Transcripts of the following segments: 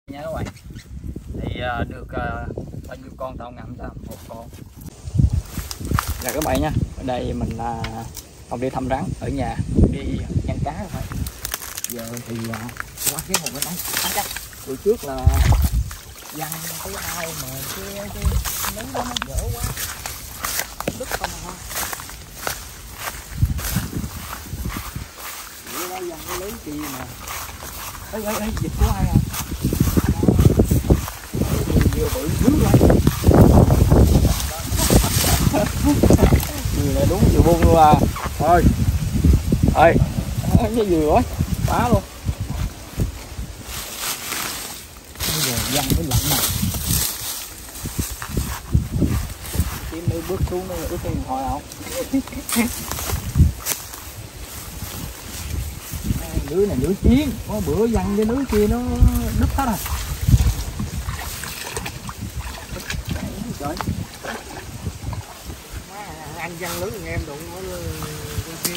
nha các bạn. Thì được bao nhiêu con tàu ngầm ta? Một con. Là các bạn nha, ở đây mình không đi thăm rắn, ở nhà đi ăn cá các bạn. Giờ thì quá cái hồ nó nóng chắc. Bữa trước là văng cái ao mà cái nấm đó nó dở quá, đứt không à. Bữa đó văng cái lưới kia mà. Ê, dịch của ai à? Vừa bự dữ vậy. Vừa này đúng vừa buông luôn à. Thôi. Ơi, cái vừa quá, phá luôn. Bây giờ văng cái lạnh này. Kiếm đi bước xuống nó ướt cái điện thoại không? Lưới này lưới chiến, có bữa văng cái lưới kia nó đứt hết rồi. Trời. Anh văng lưới em đụng con chim.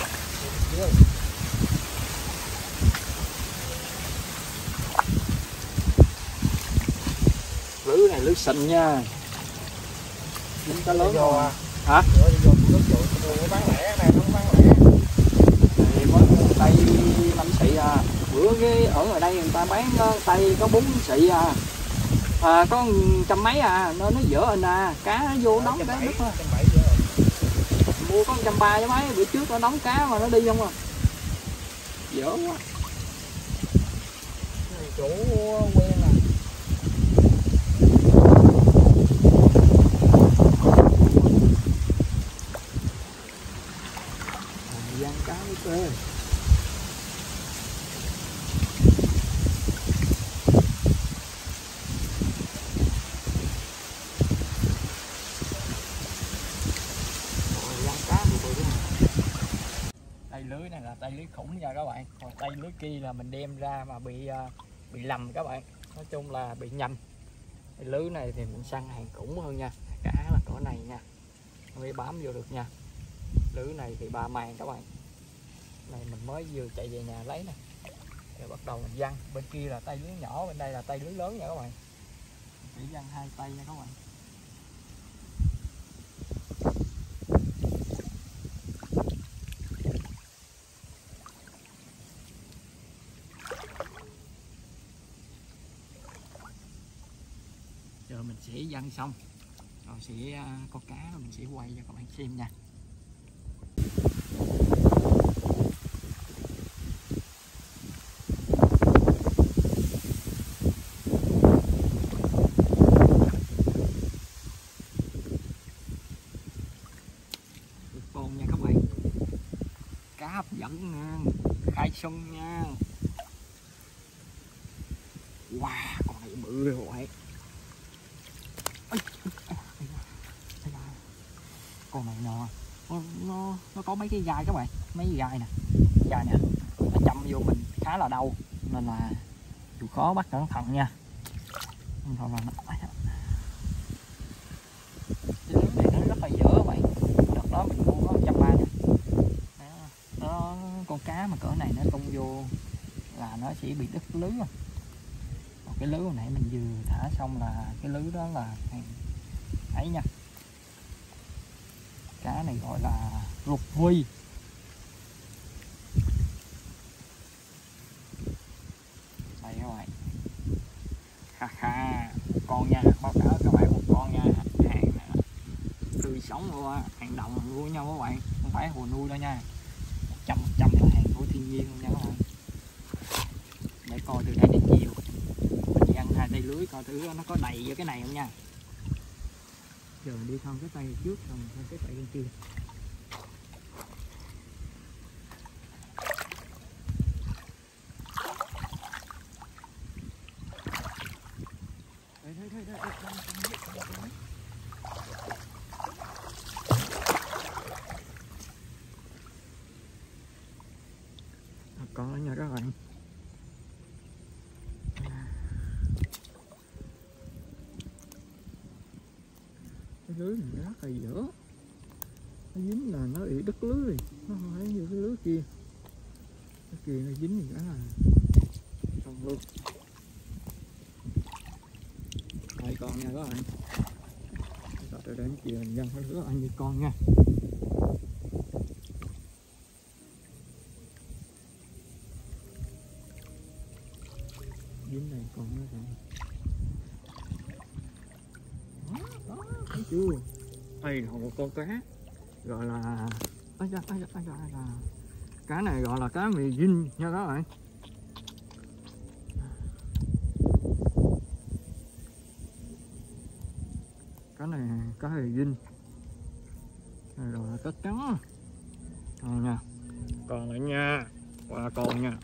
Lưới này lưới xịn nha. Chúng ta lớn rồi. À. Hả? Bán lẻ này nó bán lẻ. Này mới tay 5 xị à. Bữa cái ở đây người ta bán tay có 4 xị à. Có trăm mấy à, nó dở anh à, cá nó vô đóng cái đứt thôi. Mua có 130 mấy, bữa trước nó đóng cá mà nó đi không à. Dở quá. Chủ quen à. Giăng cá mới tê. Tay lưới này là tay lưới khủng nha các bạn, còn tay lưới kia là mình đem ra mà bị lầm các bạn, nói chung là bị nhầm. Tay lưới này thì mình săn hàng khủng hơn nha, cá là cỡ này nha, nó mới bám vô được nha. Lưới này thì 3 màn các bạn, này mình mới vừa chạy về nhà lấy nè, rồi bắt đầu mình văng. Bên kia là tay lưới nhỏ, bên đây là tay lưới lớn nha các bạn, chỉ văng 2 tay nha các bạn. Giờ mình sẽ văng xong rồi sẽ có cá rồi mình sẽ quay cho các bạn xem nha. Được con nha các bạn, cá hấp dẫn nha, khai xuân nha. Wow, con này bự rồi các bạn. Con này nó có mấy cái gai các bạn, mấy cái gai nè, nó chậm vô mình khá là đau nên là chịu khó bắt cẩn thận nha. Cái lưới này nó rất là dở các bạn, đợt đó mình mua có 130 nè. Nó con cá mà cỡ này nó tung vô là nó sẽ bị đứt lưới rồi. Còn cái lưới hồi nãy mình vừa thả xong là cái lưới đó là hàng ấy nha. Cá này gọi là lục huy. Đây các bạn, ha con nha, báo cáo các bạn một con nha, hàng tươi sống luôn á, hàng đồng luôn nha các bạn, không phải hồ nuôi đâu nha, 100% là hàng của thiên nhiên luôn nha các bạn. Để coi từ đây đến chiều mình văng 2 tay lưới coi thử nó có đầy vô cái này không nha. Giờ mình đi thăm cái tay trước rồi mình thăm cái tay bên kia. Có nha các bạn. Cái lưới này rất là dở, nó dính là nó bị đứt lưới, nó không phải như cái lưới kia. Cái kia nó dính thì đó là xong luôn. vài con nha các bạn. Rồi đến chiều mình dân phải lứa bao nhiêu con nha. Dính này con nữa rồi. Đó, thấy chưa? Đây là một con cá gọi là cá này gọi là cá mì dinh nha các bạn. Cá này cá mì dinh này rồi là cá trắng rồi nha, còn lại nha, qua con nha.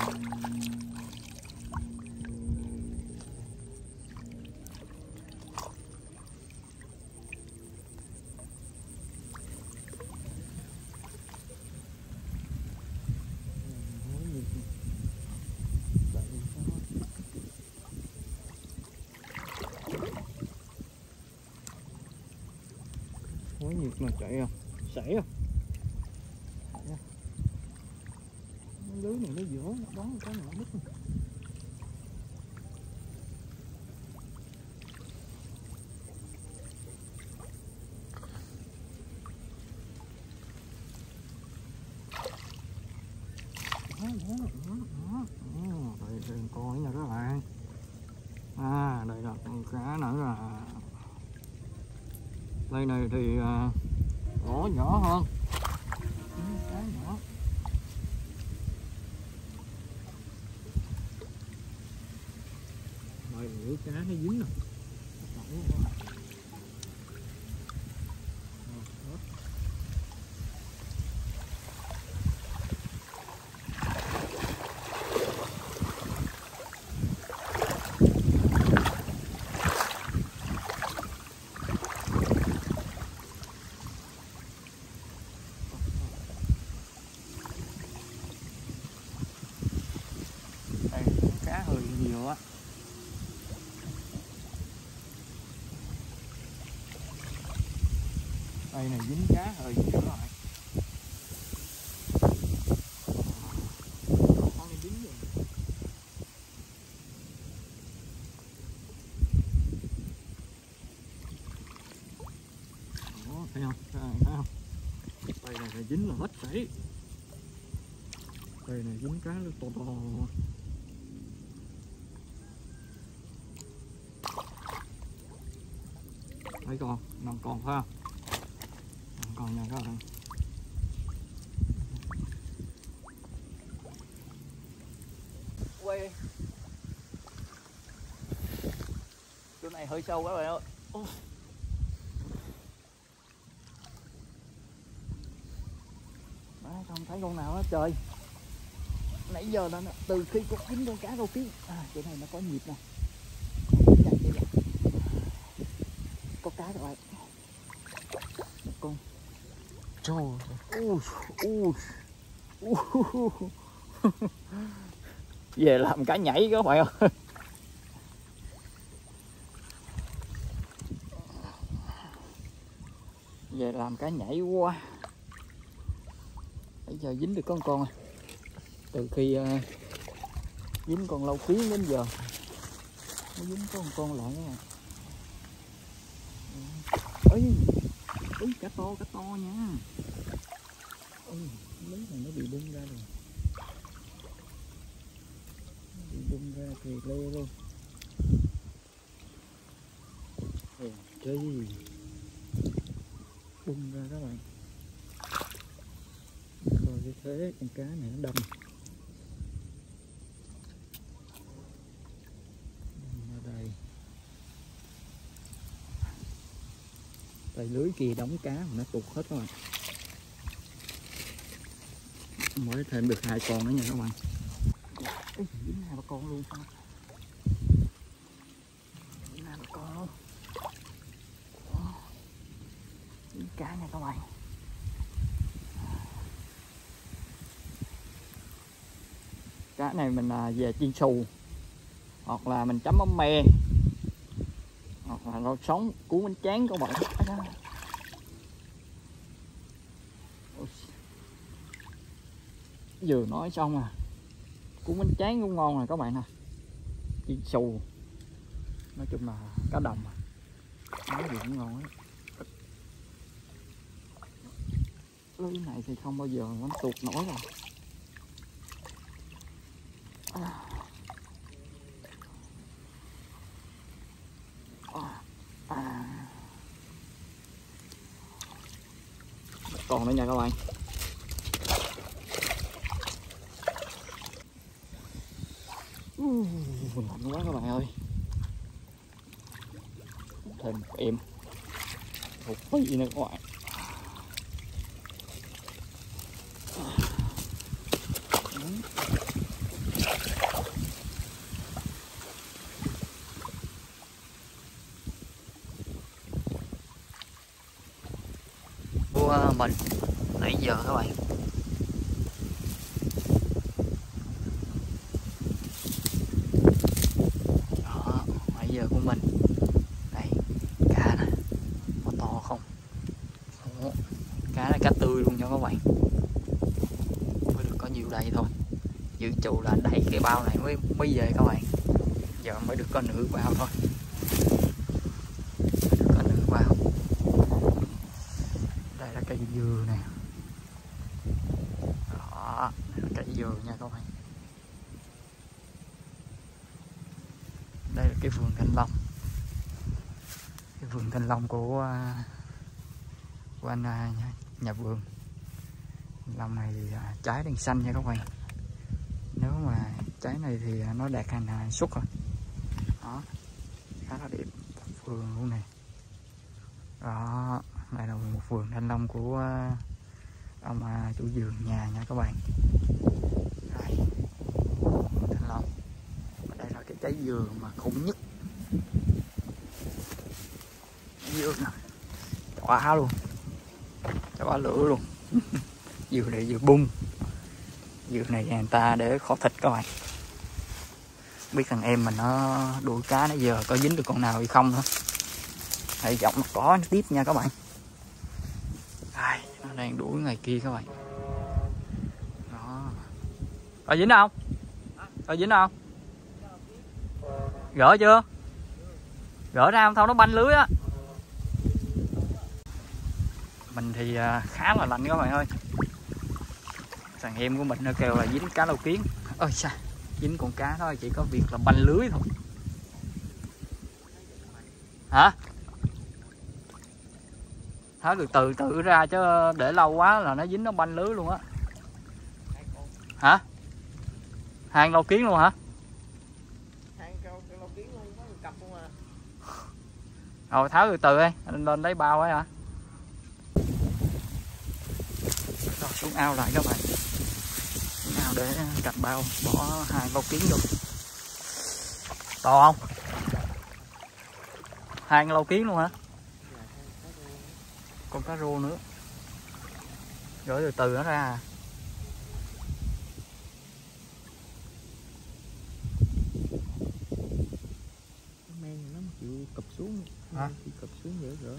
Hối nhiệt mà chạy không? Sảy không? Lưới này nó dở, đón cái nào đứt. Đây con nha các bạn. Đây là con cá nữa là đây này thì lỗ nhỏ hơn, cá nhỏ. Rồi lưỡi cá nó dính rồi. Đây cá hơi nhiều á. Đây này dính cá hơi nhiều rồi. Con này dính rồi. Đó, thấy không? Thấy không? Đây này dính là hết sảy. Đây này dính cá nó to to. Mấy con, 5 con phải không? 5 con nha các bạn. Quay. Chỗ này hơi sâu các bạn ơi. Đấy, không thấy con nào hết trời. Nãy giờ là từ khi con dính con cá rô ký. Chỗ này nó có nhịp nè. Có cá các bạn. Một con. Về làm cá nhảy các bạn ơi. Về làm cá nhảy quá. Bây giờ dính được con à. Từ khi dính con lâu kiến đến giờ mới dính có một con lại các bạn. Cá to nha. Mấy này nó bị bung ra rồi. Bị bung ra thì lê luôn. Chơi bung ra các bạn. Coi cái thế con cá này nó đâm ở đây. Tay lưới kia đóng cá mà nó tuột hết các bạn. Mới thêm được 2 con nữa nha các bạn. Dính 2-3 con luôn sao? Dính 2-3 con luôn. Dính cá nha các bạn. Cá này mình về chiên xù, hoặc là mình chấm mắm me, hoặc là rau sống cuốn bánh tráng các bạn. Vừa nói xong cuốn bánh tráng cũng ngon rồi các bạn nè. Chiên xù Nói chung là cá đồng mà nói gì cũng ngon á. Lưới này thì không bao giờ nó tuột nổi rồi. Còn nữa nha các bạn. Lạnh quá các bạn ơi. Thêm một em một phi nữa các bạn. Của mình nãy giờ các bạn. Đó, nãy giờ của mình. Đây, cá nè, có to không? Đó, cá là cá tươi luôn nha các bạn. Mới được có nhiều đây thôi. Dự trù là đầy cái bao này mới về các bạn. Giờ mới được có nửa bao thôi. Được có nửa bao. Đây là cây dừa nè. Đó, đây là cây dừa nha các bạn. Đây là cái vườn thanh long. Cái vườn thanh long của anh nhà vườn. Thanh long này thì trái đang xanh nha các bạn. Nếu mà trái này thì nó đạt hàng suất rồi. Đó, khá là đẹp. Vườn luôn nè. Đó, đây là một vườn thanh long của ông chủ vườn nhà nha các bạn. Đây, thanh long. Và đây là cái trái dừa mà khủng nhất. Dừa nè, quả luôn, quả lửa luôn. Dừa này dừa bung. Dừa này người ta để kho thịt các bạn. Biết thằng em mình nó đuổi cá nó giờ có dính được con nào hay không nữa. Hãy giọng nó có tiếp nha các bạn. Đây, nó đang đuổi ngoài kia các bạn. Đó. Có dính không? Có dính không? Gỡ chưa? Gỡ ra không thôi nó banh lưới á. Mình thì khá là lạnh các bạn ơi. Thằng em của mình nó kêu là dính cá lau kiến. Ôi sao? Dính con cá thôi, chỉ có việc là banh lưới thôi. Hả? Tháo từ từ ra chứ để lâu quá là nó dính nó banh lưới luôn á. Hả? Hàng lau kiến luôn hả? Hàng lau kiến luôn, có một cặp luôn à. Rồi tháo từ từ đi, anh lên lấy bao ấy hả? Rồi xuống ao lại các bạn. Xuống ao để cặp bao, bỏ hàng lau kiến vô. To không? Hàng lau kiến luôn hả? Con cá rô nữa. Rồi từ từ nó ra. Cái men nó chịu cụp xuống. Hả? Cụp xuống dễ gỡ.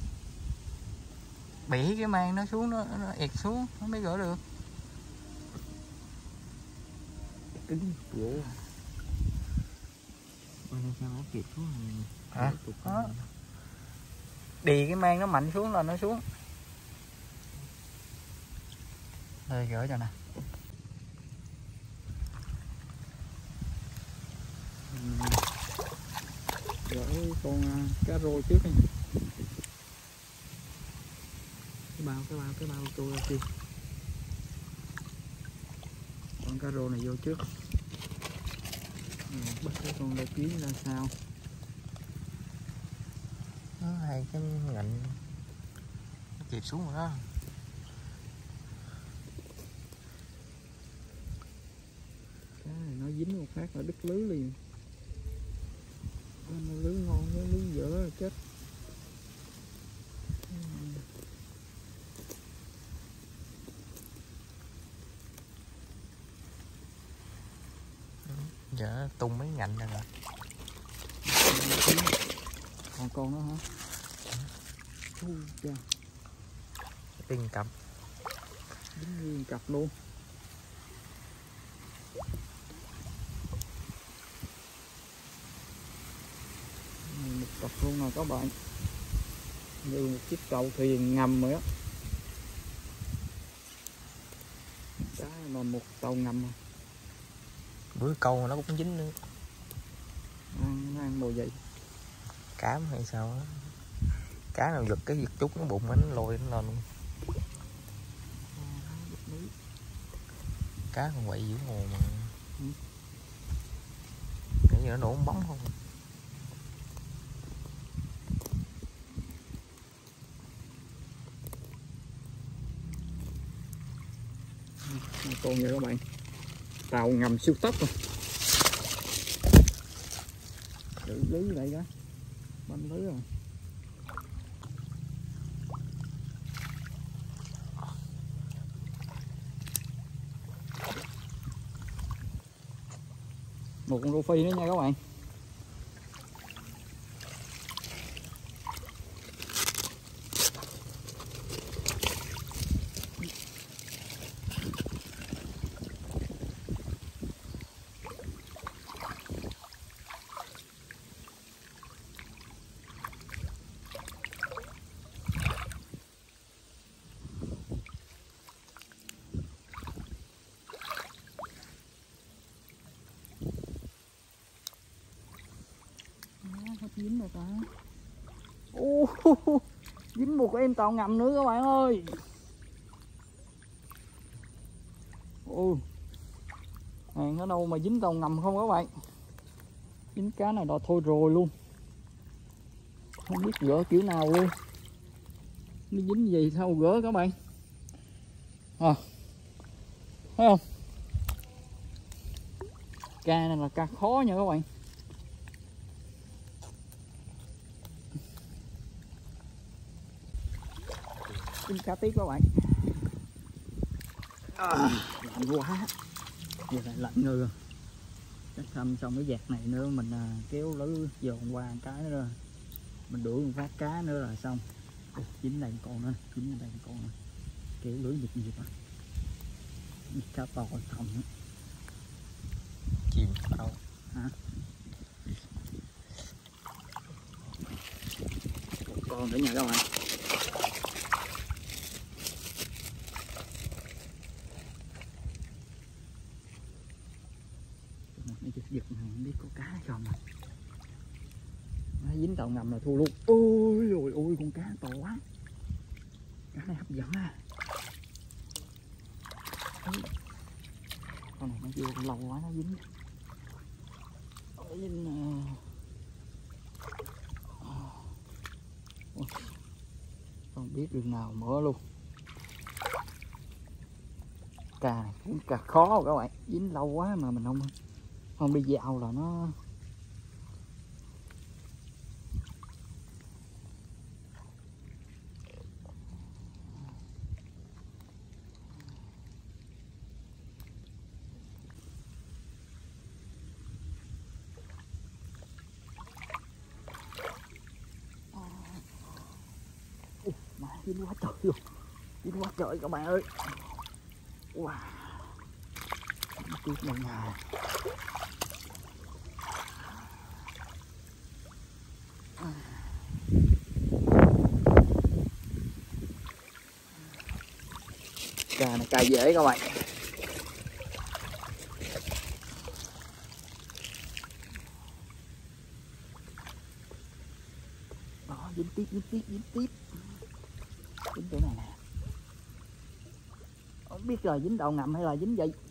Bị cái mang nó xuống nó ẹt xuống nó mới gỡ được. Cứng gỗ. Ôi sao nó kịp xuống rồi. Hả? Đó. Đì cái mang nó mạnh xuống là nó xuống. Đây gỡ cho nè. Gỡ con cá rô trước đi. Cái bao tôi ra kia. Con cá rô này vô trước. Bắt cái con lau kiến ra sao. Nó hai cái ngạnh nó kịp xuống rồi đó. Cá này nó dính một phát là đứt lưới liền. Nó lưới ngon nó lưới dở là chết. Giờ tung mấy ngạnh rồi. Còn con đó hả? Chà. Tiền cặp. Dính nguyên cặp luôn. một cặp luôn nè các bạn, như một chiếc tàu thuyền ngầm rồi á. Cá là một tàu ngầm rồi. Bữa câu nó cũng dính nữa. Nó ăn đồ gì? Cám hay sao á? Cá nào giật cái giật chút nó bụng nó lôi nó lên luôn. Cá còn quậy dữ hồ mà. Nghĩ nó nổ bóng không? Con vậy các bạn, tàu ngầm siêu tốc rồi. Xử lý lại đó, bánh lưới rồi. Một con rô phi nữa nha các bạn. Dính rồi ta. Dính một em tàu ngầm nữa các bạn ơi. Hàng ở đâu mà dính tàu ngầm không các bạn. Dính cá này đó thôi rồi luôn. Không biết gỡ kiểu nào luôn. Nó dính gì sao gỡ các bạn. Thấy không? Cá này là cá khó nha các bạn. Cá tiếp các bạn. Lạnh quá. Giờ lại lạnh nữa. Chắc thăm xong cái vạt này nữa mình kéo lưới dồn qua cái nữa rồi. Mình đuổi một phát cá nữa là xong. Dính đây con nữa, dính đây con nữa. Kéo lưới giật giật á. Cá to không nữa. Chìm đâu? Hả? Một con nữa nha các bạn. Giật này không biết có cá hay không à. Nó dính tàu ngầm là thua luôn. Ôi con cá to quá. Cá này hấp dẫn à. Con này nó vô lâu quá nó dính. Không biết đường nào mở luôn. Cá này cũng cá khó các bạn, dính lâu quá mà mình không đi dạo là nó dính quá trời luôn, dính quá trời các bạn ơi. Wow, tuyệt vời nha. Cá này cài dễ các bạn. Đó, dính tiếp dính chỗ này nè. Không biết là dính đầu ngầm hay là dính vậy.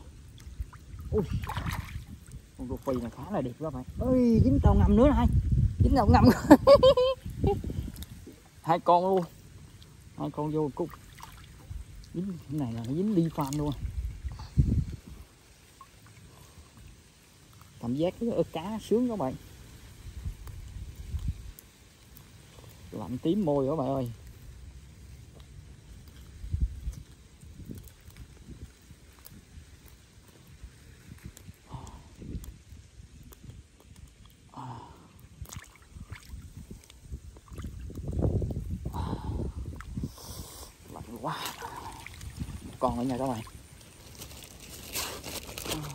Con rô phi này khá là đẹp các bạn. Ơi, dính tàu ngầm nữa này, dính tàu ngầm. Hai con luôn, hai con vô cúc. Dính cái này là nó dính đi fan luôn. Cảm giác cái cá sướng các bạn. Lạnh tím môi các bạn ơi. Quá. Còn ở nhà các bạn.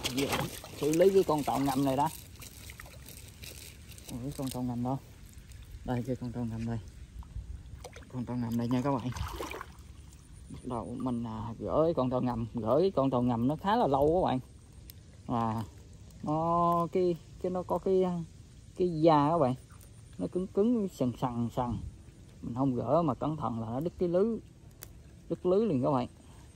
Xử lý cái con tàu ngầm này đã. Cái con tàu ngầm đâu. Đây cái con trâu ngầm đây, con trâu ngầm đây nha các bạn. Bắt đầu mình gửi con trâu ngầm nó khá là lâu các bạn, và nó nó có cái da các bạn, nó cứng sần, mình không gỡ mà cẩn thận là nó đứt lưới liền các bạn,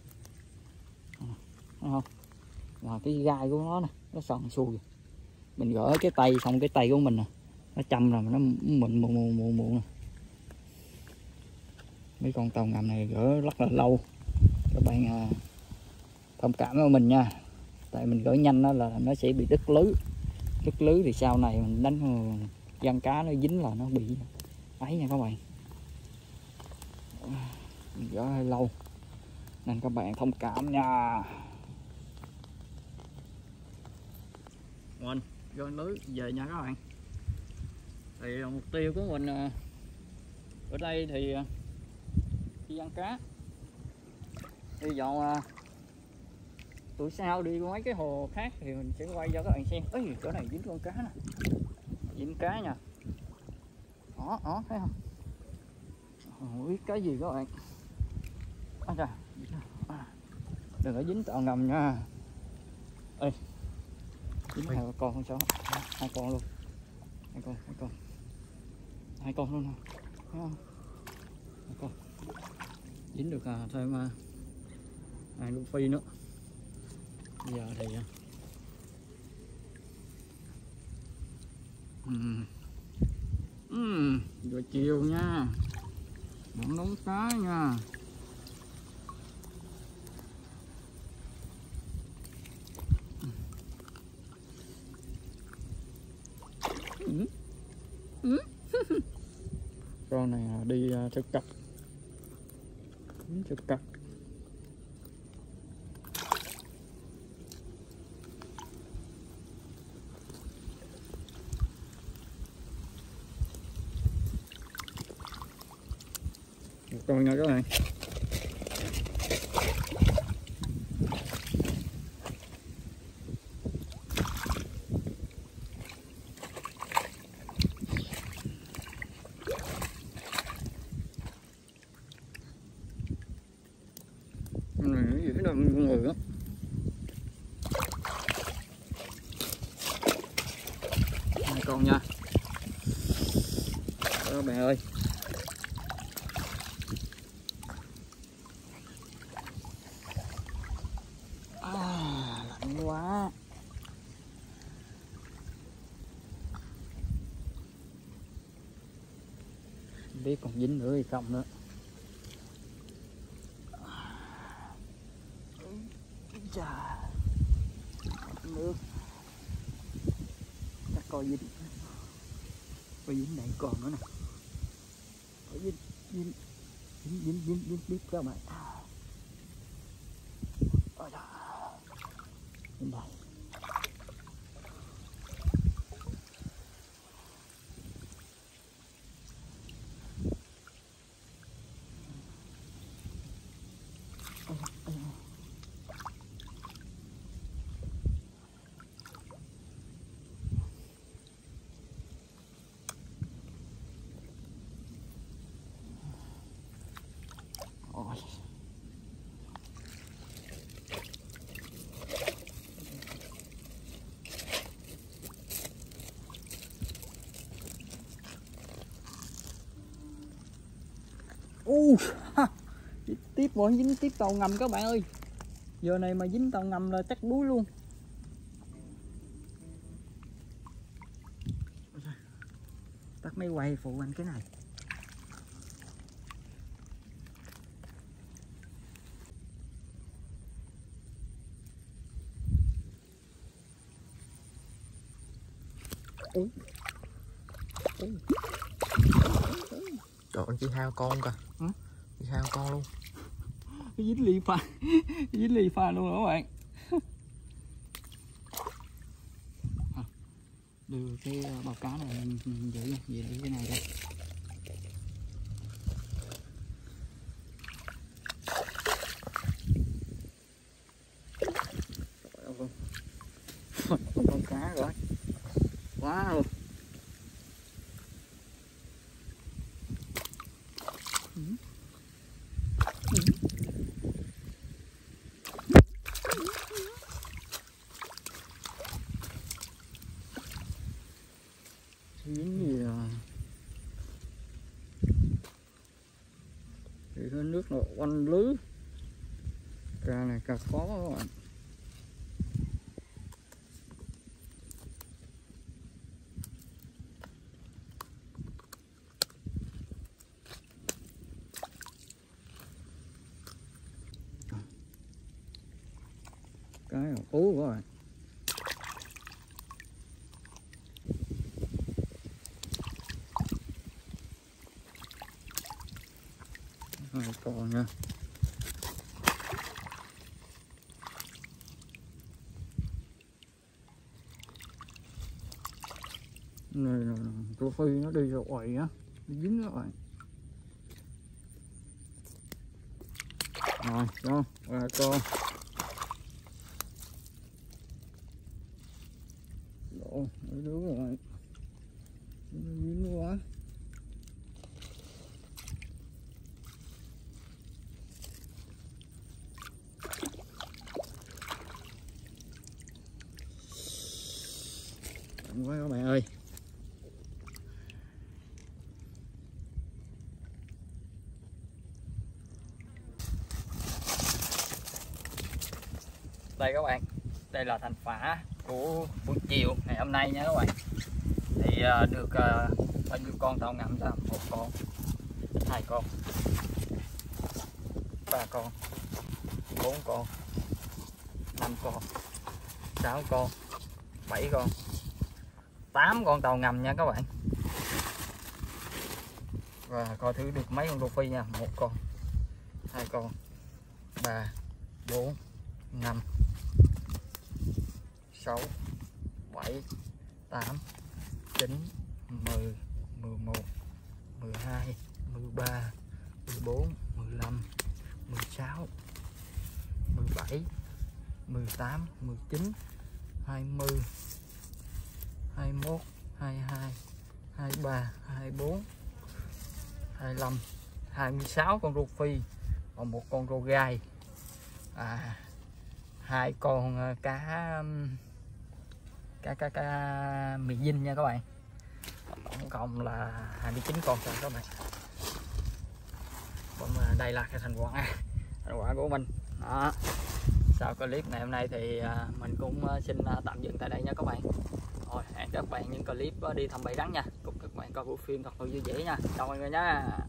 thấy không? Và cái gai của nó nè, nó sần xuôi, mình gỡ cái tay xong cái tay của mình nè nó châm rồi nó mịn muộn nè. Mấy con tàu ngầm này gỡ rất là lâu, các bạn thông cảm với mình nha, tại mình gỡ nhanh đó là nó sẽ bị đứt lưới thì sau này mình đánh giăng cá nó dính là nó bị ấy nha các bạn. Mình gỡ hơi lâu nên các bạn thông cảm nha. Mình gỡ lưới về nha các bạn. Thì mục tiêu của mình ở đây thì đi ăn cá, hy vọng tuổi sau đi mấy cái hồ khác thì mình sẽ quay cho các bạn xem. Ấy chỗ này dính con cá nè, dính cá nha, đó thấy không, không biết cái gì các bạn. Đừng có dính tàu ngầm nha. Ê, dính hai con sao, hai con luôn, hai con luôn nè, thấy không, hai con dính được thêm hai lũ phi nữa. Bây giờ thì giờ chiều nha, vẫn nóng cá nha. Con này đi thực cặp, một con nha các bạn. Nó dễ đâu con người đó. Hai con nha các bạn ơi. Lạnh quá. Không biết còn dính nữa hay không nữa. Chà, nước chắc coi dính này còn nữa nè, dính tiếp các bạn. Dính đây. Tiếp vẫn dính tiếp tàu ngầm các bạn ơi. Giờ này mà dính tàu ngầm là chắc đuối luôn. Tắt máy quay phụ anh cái này. Trời ơi, chỉ hai con kìa. Chỉ hai con luôn. Cái dính ly pha luôn đó các bạn. Đưa cái bao cá này giữ về để cái này đây. Con cá rồi quá luôn. Dính gì à? Thì cái nước nó quanh lưới. Cá này cá khó các bạn. Cái là ú các bạn. Hai con nha. Này là rô phi nó đi ra quầy á, dính các bạn. Rồi, cho ba con. Độ, mấy đứa rồi. Dính quá. Quá các bạn ơi. Đây các bạn, đây là thành quả của buổi chiều ngày hôm nay nha các bạn. Thì được bao nhiêu con tàu ngầm ra? 1 con, 2 con, 3 con, 4 con, 5 con, 6 con, 7 con, 8 con tàu ngầm nha các bạn. Và coi thử được mấy con rô phi nha. 1 con, 2 con, 3, 4, 5, 6, 7, 8, 9, 10, 11, 12, 13, 14, 15, 16, 17, 18, 19, 20, 21, 22, 23, 24, 25, 26 con rô phi và 1 con rô gai, 2 con cá mì dinh nha các bạn. Tổng cộng là 29 con rồi các bạn. Còn đây là cái thành quả của mình đó. Sau clip ngày hôm nay thì mình cũng xin tạm dừng tại đây nha các bạn. Rồi hẹn các bạn những clip đi thăm bãi rắn nha. Cùng các bạn coi bộ phim thật là vui vẻ nha. Chào mọi người nha.